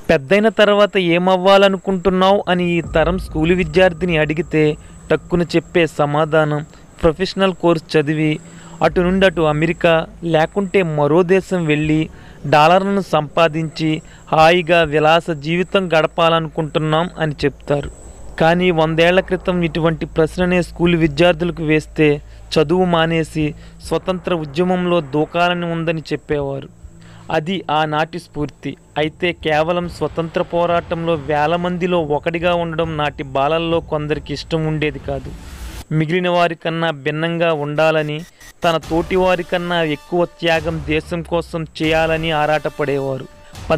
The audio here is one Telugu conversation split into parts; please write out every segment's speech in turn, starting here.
పెద్దయిన తర్వాత ఏమవ్వాలనుకుంటున్నావు అని ఈ తరం స్కూలు విద్యార్థిని అడిగితే టక్కున చెప్పే సమాధానం ప్రొఫెషనల్ కోర్స్ చదివి అటు నుండి అటు అమెరికా లేకుంటే మరో దేశం వెళ్ళి డాలర్లను సంపాదించి హాయిగా విలాస జీవితం గడపాలనుకుంటున్నాం అని చెప్తారు. కానీ 100 ఏళ్ల క్రితం ఇటువంటి ప్రశ్ననే స్కూలు విద్యార్థులకు వేస్తే చదువు మానేసి స్వతంత్ర ఉద్యమంలో దూకాలని ఉందని చెప్పేవారు. అది ఆనాటి స్ఫూర్తి. అయితే కేవలం స్వతంత్ర పోరాటంలో వేల మందిలో ఒకటిగా ఉండడం నాటి బాలల్లో కొందరికి ఇష్టం ఉండేది కాదు. మిగిలిన వారికన్నా భిన్నంగా ఉండాలని, తన తోటి వారికన్నా ఎక్కువ త్యాగం దేశం కోసం చేయాలని ఆరాటపడేవారు.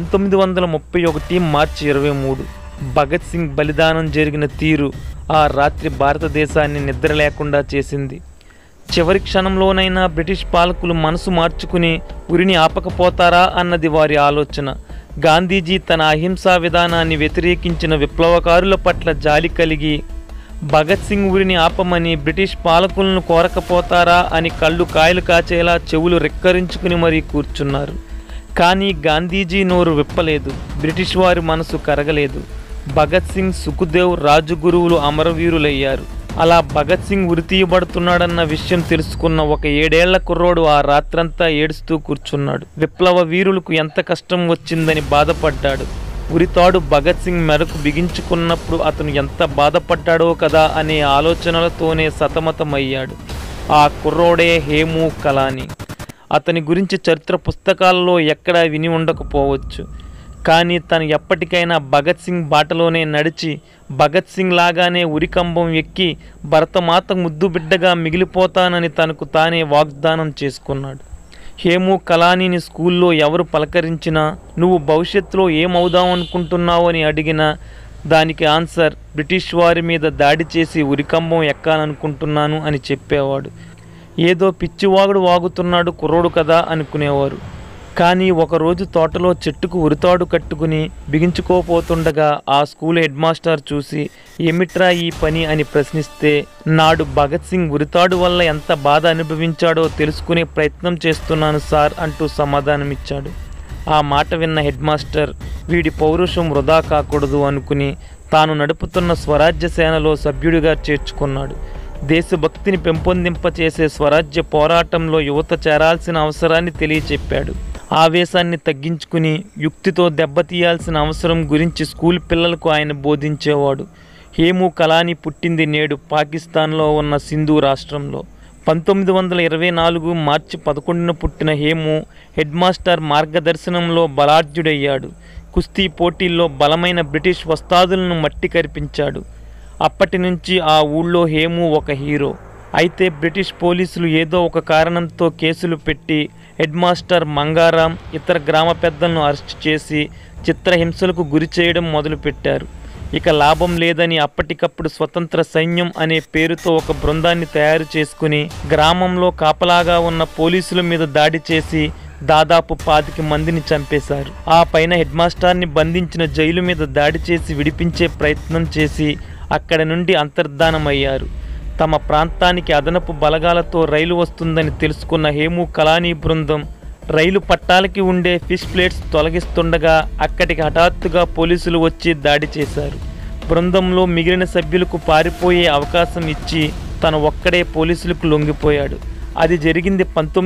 1931 మార్చి 23 భగత్ సింగ్ బలిదానం జరిగిన తీరు ఆ రాత్రి భారతదేశాన్ని నిద్ర లేకుండా చేసింది. చివరి క్షణంలోనైనా బ్రిటిష్ పాలకులు మనసు మార్చుకుని ఉరిని ఆపకపోతారా అన్నది వారి ఆలోచన. గాంధీజీ తన అహింసా విధానాన్ని వ్యతిరేకించిన విప్లవకారుల పట్ల జాలి కలిగి భగత్ సింగ్ ఉరిని ఆపమని బ్రిటిష్ పాలకులను కోరకపోతారా అని కళ్ళు కాయలు కాచేలా చెవులు రెక్కరించుకుని మరీ కూర్చున్నారు. కానీ గాంధీజీ నోరు విప్పలేదు. బ్రిటిష్ వారి మనసు కరగలేదు. భగత్ సింగ్, సుఖదేవ్, రాజగురువులు అమరవీరులయ్యారు. అలా భగత్ సింగ్ ఉరి తీయబడుతున్నాడన్న విషయం తెలుసుకున్న ఒక 7 ఏళ్ల కుర్రోడు ఆ రాత్రంతా ఏడుస్తూ కూర్చున్నాడు. విప్లవ వీరులకు ఎంత కష్టం వచ్చిందని బాధపడ్డాడు. ఉరితాడు భగత్ సింగ్ మెడకు బిగించుకున్నప్పుడు అతను ఎంత బాధపడ్డాడో కదా అనే ఆలోచనలతోనే సతమతమయ్యాడు. ఆ కుర్రోడే హేము కలాని. అతని గురించి చరిత్ర పుస్తకాల్లో ఎక్కడా విని ఉండకపోవచ్చు. కానీ తను ఎప్పటికైనా భగత్ సింగ్ బాటలోనే నడిచి భగత్ సింగ్ లాగానే ఉరికంబం ఎక్కి భరతమాత ముద్దు బిడ్డగా మిగిలిపోతానని తనకు తానే వాగ్దానం చేసుకున్నాడు. హేము కలానీని స్కూల్లో ఎవరు పలకరించినా నువ్వు భవిష్యత్తులో ఏమవుదామనుకుంటున్నావు అని అడిగినా దానికి ఆన్సర్ బ్రిటిష్ వారి మీద దాడి చేసి ఉరికంబం ఎక్కాలనుకుంటున్నాను అని చెప్పేవాడు. ఏదో పిచ్చివాగుడు వాగుతున్నాడు కుర్రోడు కదా అనుకునేవారు. కానీ ఒకరోజు తోటలో చెట్టుకు ఉరితాడు కట్టుకుని బిగించుకోపోతుండగా ఆ స్కూల్ హెడ్ మాస్టర్ చూసి ఏమిట్రా ఈ పని అని ప్రశ్నిస్తే నాడు భగత్ సింగ్ ఉరితాడు వల్ల ఎంత బాధ అనుభవించాడో తెలుసుకునే ప్రయత్నం చేస్తున్నాను సార్ అంటూ సమాధానమిచ్చాడు. ఆ మాట విన్న హెడ్ మాస్టర్ వీడి పౌరుషం వృధా కాకూడదు అనుకుని తాను నడుపుతున్న స్వరాజ్య సేనలో సభ్యుడిగా చేర్చుకున్నాడు. దేశభక్తిని పెంపొందింపచేసే స్వరాజ్య పోరాటంలో యువత చేరాల్సిన అవసరాన్ని తెలియచెప్పాడు. ఆవేశాన్ని తగ్గించుకుని యుక్తితో దెబ్బతీయాల్సిన అవసరం గురించి స్కూల్ పిల్లలకు ఆయన బోధించేవాడు. హేము కలాని పుట్టింది నేడు పాకిస్తాన్లో ఉన్న సింధు రాష్ట్రంలో. 1924 మార్చి 11 పుట్టిన హేము హెడ్ మాస్టర్ మార్గదర్శనంలో బలాఢ్యుడయ్యాడు. కుస్తీ పోటీల్లో బలమైన బ్రిటిష్ వస్తాదులను మట్టి కరిపించాడు. అప్పటి నుంచి ఆ ఊళ్ళో హేము ఒక హీరో. అయితే బ్రిటిష్ పోలీసులు ఏదో ఒక కారణంతో కేసులు పెట్టి హెడ్ మాస్టర్ మంగారాం ఇతర గ్రామ పెద్దలను అరెస్ట్ చేసి చిత్రహింసలకు గురి చేయడం మొదలుపెట్టారు. ఇక లాభం లేదని అప్పటికప్పుడు స్వతంత్ర సైన్యం అనే పేరుతో ఒక బృందాన్ని తయారు చేసుకుని గ్రామంలో కాపలాగా ఉన్న పోలీసుల మీద దాడి చేసి దాదాపు 25 మందిని చంపేశారు. ఆ పైన హెడ్ మాస్టర్ని బంధించిన జైలు మీద దాడి చేసి విడిపించే ప్రయత్నం చేసి అక్కడి నుండి అంతర్ధానమయ్యారు. తమ ప్రాంతానికి అదనపు బలగాలతో రైలు వస్తుందని తెలుసుకున్న హేము కలానీ బృందం రైలు పట్టాలకి ఉండే ఫిష్ ప్లేట్స్ తొలగిస్తుండగా అక్కడికి హఠాత్తుగా పోలీసులు వచ్చి దాడి చేశారు. బృందంలో మిగిలిన సభ్యులకు పారిపోయే అవకాశం ఇచ్చి తను ఒక్కడే పోలీసులకు లొంగిపోయాడు. అది జరిగింది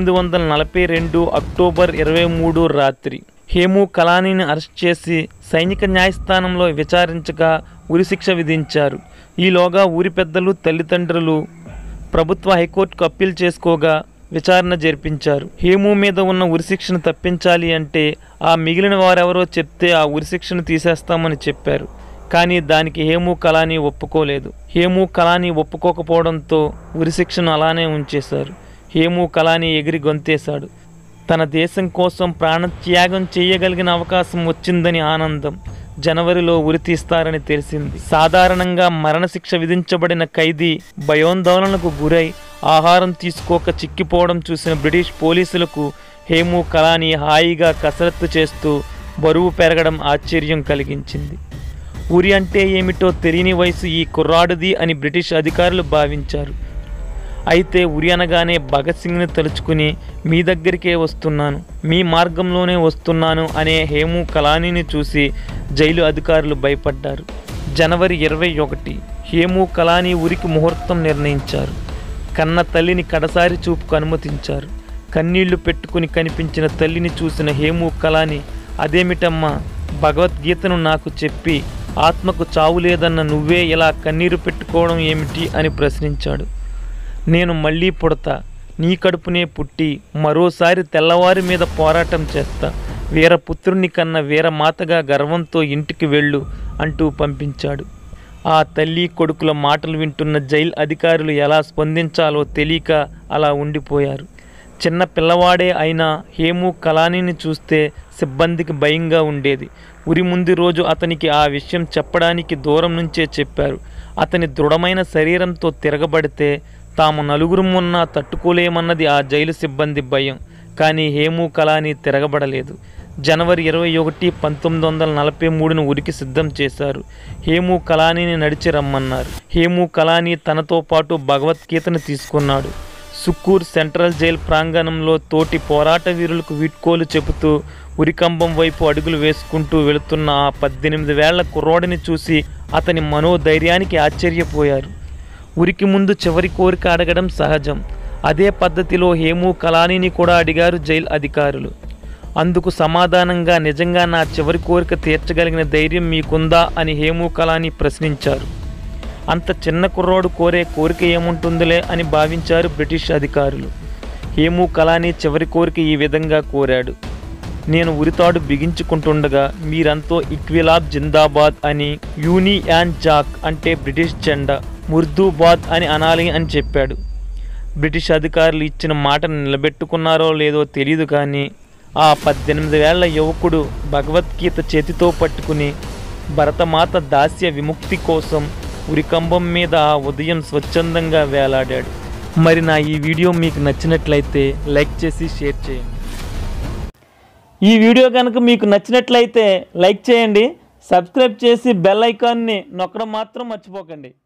1942 అక్టోబర్ 23 రాత్రి. హేము కలానీని అరెస్ట్ చేసి సైనిక న్యాయస్థానంలో విచారించగా ఉరిశిక్ష విధించారు. ఈలోగా ఊరి పెద్దలు, తల్లిదండ్రులు ప్రభుత్వ హైకోర్టుకు అప్పీల్ చేసుకోగా విచారణ జరిపించారు. హేము మీద ఉన్న ఉరిశిక్షను తప్పించాలి అంటే ఆ మిగిలిన వారెవరో చెప్తే ఆ ఉరిశిక్షను తీసేస్తామని చెప్పారు. కానీ దానికి హేము కలానీ ఒప్పుకోలేదు. హేము కలానీ ఒప్పుకోకపోవడంతో ఉరిశిక్షను అలానే ఉంచేశారు. హేము కలానీ ఎగిరి గొంతేశాడు. తన దేశం కోసం ప్రాణత్యాగం చేయగలిగిన అవకాశం వచ్చిందని ఆనందం. జనవరిలో ఉరి తీస్తారని తెలిసింది. సాధారణంగా మరణశిక్ష విధించబడిన ఖైదీ భయోందోళనకు గురై ఆహారం తీసుకోక చిక్కిపోవడం చూసిన బ్రిటిష్ పోలీసులకు హేము కలానీ హాయిగా కసరత్తు చేస్తూ బరువు పెరగడం ఆశ్చర్యం కలిగించింది. ఉరి అంటే ఏమిటో తెలియని వయసు ఈ కుర్రాడిది అని బ్రిటిష్ అధికారులు భావించారు. అయితే ఉరి అనగానే భగత్ సింగ్ని తలుచుకుని మీ దగ్గరికే వస్తున్నాను, మీ మార్గంలోనే వస్తున్నాను అనే హేము కలానీని చూసి జైలు అధికారులు భయపడ్డారు. జనవరి 21 హేము కలానీ ఉరికి ముహూర్తం నిర్ణయించారు. కన్న తల్లిని కడసారి చూపుకు అనుమతించారు. కన్నీళ్లు పెట్టుకుని కనిపించిన తల్లిని చూసిన హేము కలానీ, అదేమిటమ్మా, భగవద్గీతను నాకు చెప్పి ఆత్మకు చావు లేదన్న నువ్వే ఇలా కన్నీరు పెట్టుకోవడం ఏమిటి అని ప్రశ్నించాడు. నేను మళ్ళీ పుడతా, నీ కడుపునే పుట్టి మరోసారి తెల్లవారి మీద పోరాటం చేస్తా, వీరపుత్రుని కన్న వీరమాతగా గర్వంతో ఇంటికి వెళ్ళు అంటూ పంపించాడు. ఆ తల్లి కొడుకుల మాటలు వింటున్న జైలు అధికారులు ఎలా స్పందించాలో తెలియక అలా ఉండిపోయారు. చిన్న పిల్లవాడే అయినా హేము కలానీని చూస్తే సిబ్బందికి భయంగా ఉండేది. ఉరి ముందు రోజు అతనికి ఆ విషయం చెప్పడానికి దూరం నుంచే చెప్పారు. అతని దృఢమైన శరీరంతో తిరగబడితే తాము నలుగురు ఉన్నా తట్టుకోలేమన్నది ఆ జైలు సిబ్బంది భయం. కానీ హేము కలానీ తిరగబడలేదు. జనవరి 21, 1943 ఉరికి సిద్ధం చేశారు. హేము కలానీని నడిచి రమ్మన్నారు. హేము కలానీ తనతో పాటు భగవద్గీతను తీసుకున్నాడు. సుక్కూర్ సెంట్రల్ జైల్ ప్రాంగణంలో తోటి పోరాట వీరులకు వీడ్కోలు చెబుతూ ఉరికంబం వైపు అడుగులు వేసుకుంటూ వెళుతున్న ఆ 18 ఏళ్ల కుర్రోడిని చూసి అతని మనోధైర్యానికి ఆశ్చర్యపోయారు. ఉరికి ముందు చివరి కోరిక అడగడం సహజం. అదే పద్ధతిలో హేము కలానీని కూడా అడిగారు జైలు అధికారులు. అందుకు సమాధానంగా, నిజంగా నా చివరి కోరిక తీర్చగలిగిన ధైర్యం మీకుందా అని హేము కలానీ ప్రశ్నించారు. అంత చిన్న కుర్రోడు కోరే కోరిక ఏముంటుందిలే అని భావించారు బ్రిటిష్ అధికారులు. హేము కలానీ చివరి కోరిక ఈ విధంగా కోరాడు. నేను ఉరితాడు బిగించుకుంటుండగా మీరంతో ఇక్విలాబ్ జిందాబాద్ అని, యూనియాన్ జాక్ అంటే బ్రిటిష్ జెండా, ముర్దాబాద్ అని అనాలి అని చెప్పాడు. బ్రిటిష్ అధికారులు ఇచ్చిన మాటను నిలబెట్టుకున్నారో లేదో తెలియదు, కానీ ఆ 18 ఏళ్ల యువకుడు భగవద్గీత చేతితో పట్టుకుని భరతమాత దాస్య విముక్తి కోసం ఉరికంబం మీద ఆ ఉదయం స్వచ్ఛందంగా వేలాడాడు. మరి నా ఈ వీడియో మీకు నచ్చినట్లయితే లైక్ చేసి షేర్ చేయండి. ఈ వీడియో కనుక మీకు నచ్చినట్లయితే లైక్ చేయండి, సబ్స్క్రైబ్ చేసి బెల్ ఐకాన్ని నొక్కడం మాత్రం మర్చిపోకండి.